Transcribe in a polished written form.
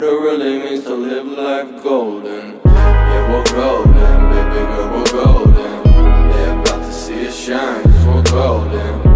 It really means to live life golden. Yeah, we're golden, baby girl, we're golden. They're about to see us shine, 'cause we're golden.